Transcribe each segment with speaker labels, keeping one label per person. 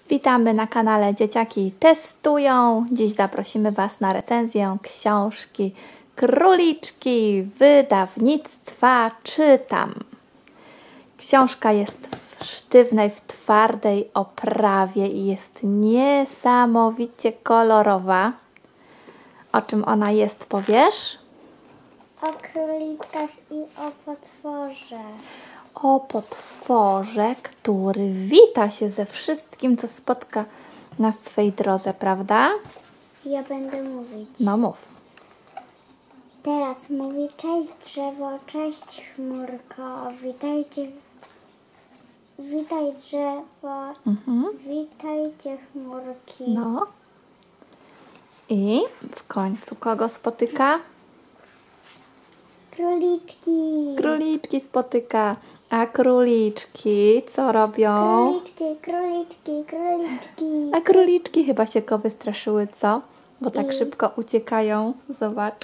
Speaker 1: Witamy na kanale Dzieciaki Testują. Dziś zaprosimy Was na recenzję książki Króliczki wydawnictwa Czytam. Książka jest w sztywnej, w twardej oprawie i jest niesamowicie kolorowa. O czym ona jest, powiesz?
Speaker 2: O królikach i o potworze.
Speaker 1: O potworze, który wita się ze wszystkim, co spotka na swej drodze, prawda?
Speaker 2: Ja będę mówić.
Speaker 1: No mów.
Speaker 2: Teraz mówi: cześć drzewo, cześć chmurko, witajcie. Witaj drzewo, witajcie chmurki.
Speaker 1: No. I w końcu kogo spotyka?
Speaker 2: Króliczki.
Speaker 1: Króliczki spotyka. A króliczki co robią?
Speaker 2: Króliczki.
Speaker 1: A króliczki chyba się go wystraszyły, co? Bo tak szybko uciekają. Zobacz.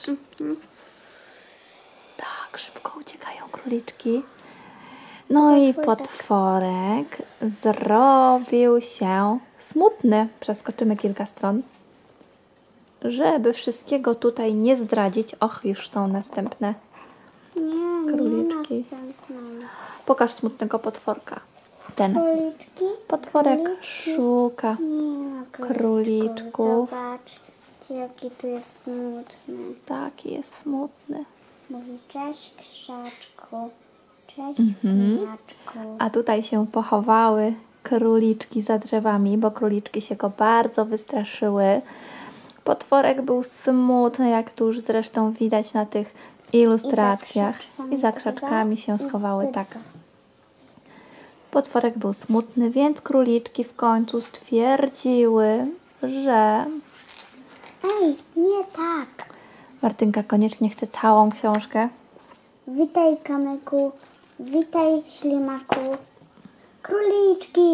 Speaker 1: Tak, szybko uciekają króliczki. No i potworek zrobił się smutny. Przeskoczymy kilka stron. Żeby wszystkiego tutaj nie zdradzić. Och, już są następne króliczki. Pokaż smutnego potworka. Ten
Speaker 2: Króliczki.
Speaker 1: potworek
Speaker 2: Króliczki.
Speaker 1: szuka
Speaker 2: Nie ma
Speaker 1: króliczków.
Speaker 2: Zobaczcie, jaki tu jest smutny.
Speaker 1: Taki jest smutny.
Speaker 2: Mówi: cześć krzaczku, cześć krzaczku.
Speaker 1: A tutaj się pochowały króliczki za drzewami, bo króliczki się go bardzo wystraszyły. Potworek był smutny, jak tu już zresztą widać na tych ilustracjach. I za krzaczkami się schowały, tak. Potworek był smutny, więc króliczki w końcu stwierdziły, że...
Speaker 2: Ej, nie tak.
Speaker 1: Martynka koniecznie chce całą książkę.
Speaker 2: Witaj kamyku, witaj ślimaku. Króliczki.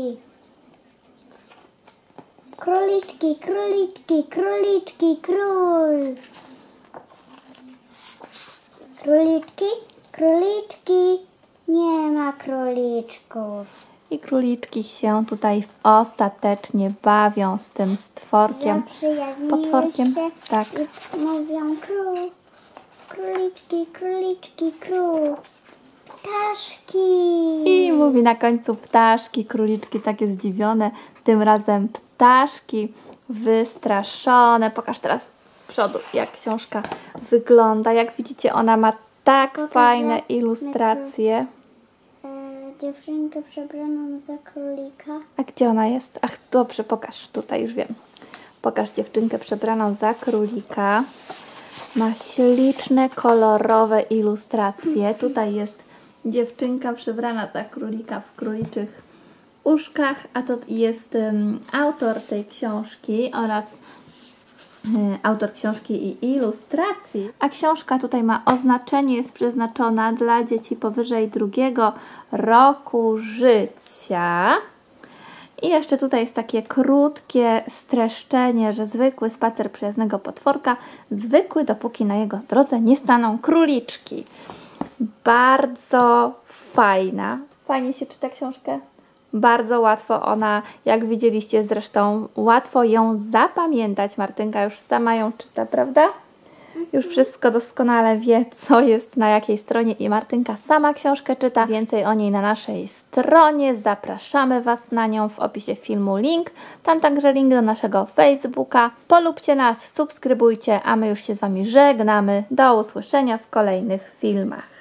Speaker 2: Króliczki, król. Króliczki, nie ma króliczków.
Speaker 1: I króliczki się tutaj ostatecznie bawią z tym stworkiem, potworkiem.
Speaker 2: się
Speaker 1: Tak.
Speaker 2: i mówią: króliczki, król. Ptaszki.
Speaker 1: I mówi na końcu ptaszki, króliczki takie zdziwione. Tym razem ptaszki wystraszone. Pokaż teraz z przodu, jak książka wygląda. Jak widzicie, ona ma tak fajne ilustracje.
Speaker 2: Dziewczynkę przebraną za królika.
Speaker 1: A gdzie ona jest? Ach, dobrze, pokaż. Tutaj już wiem. Pokaż dziewczynkę przebraną za królika. Ma śliczne, kolorowe ilustracje. Tutaj jest dziewczynka przebrana za królika w króliczych uszkach, a to jest autor tej książki oraz autor książki i ilustracji. A książka tutaj ma oznaczenie, jest przeznaczona dla dzieci powyżej 2 roku życia. I jeszcze tutaj jest takie krótkie streszczenie, że zwykły spacer przyjaznego potworka, zwykły, dopóki na jego drodze nie staną króliczki. Bardzo fajna. Fajnie się czyta książkę. Bardzo łatwo ona, jak widzieliście zresztą, łatwo ją zapamiętać. Martynka już sama ją czyta, prawda? Już wszystko doskonale wie, co jest na jakiej stronie i Martynka sama książkę czyta. Więcej o niej na naszej stronie. Zapraszamy Was na nią, w opisie filmu link. Tam także link do naszego Facebooka. Polubcie nas, subskrybujcie, a my już się z Wami żegnamy. Do usłyszenia w kolejnych filmach.